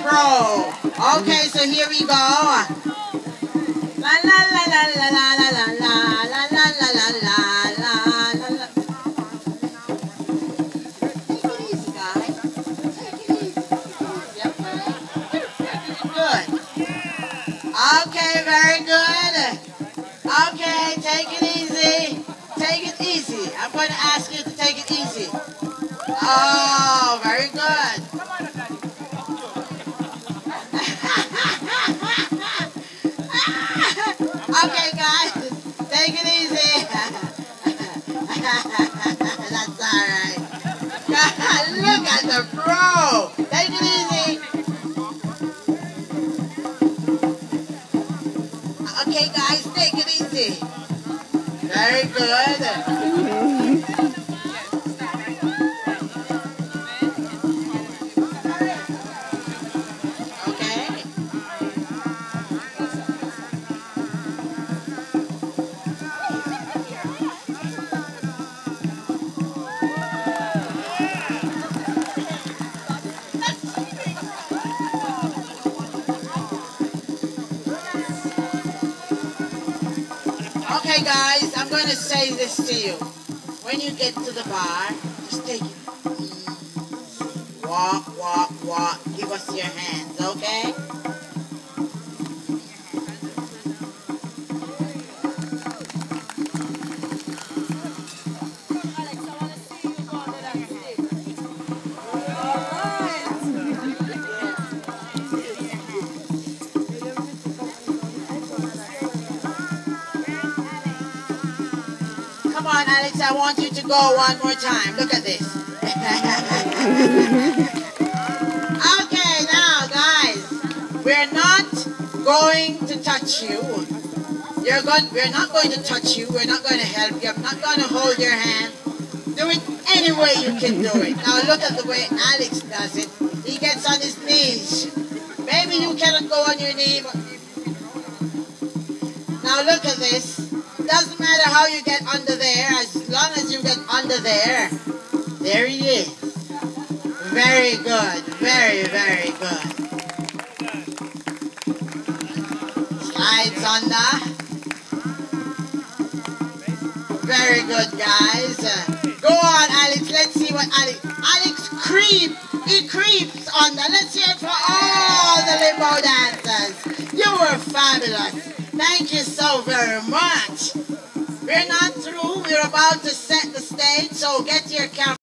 pro. Okay, so here we go. La la la la la la la la la la la la la la la. Take it easy, guys. Take it easy. Yep. Good. Okay, very good. Okay, take it easy. Take it easy. I'm going to ask you to take it easy. Oh, very good. Okay, guys, take it easy. That's all right. Look at the pro. Take it easy. Okay, guys, take it easy. Very good. Okay, guys, I'm going to say this to you. When you get to the bar, just take it easy. Walk, walk, walk. Give us your hands, okay? Come on, Alex, I want you to go one more time. Look at this. Okay, now, guys, we're not going to touch you. We're not going to touch you. We're not going to help you. I'm not going to hold your hand. Do it any way you can do it. Now, look at the way Alex does it. He gets on his knees. Maybe you cannot go on your knee, but... Now, look at this. Doesn't matter how you get under there, as long as you get under there. There he is. Very good. Very, very good. Slides under. Very good, guys. Go on, Alex. Let's see what Alex creeps. He creeps under. Let's hear it for all the limbo dancers. You were fabulous. Thank you so very much. We're not through. We're about to set the stage, so get your camera.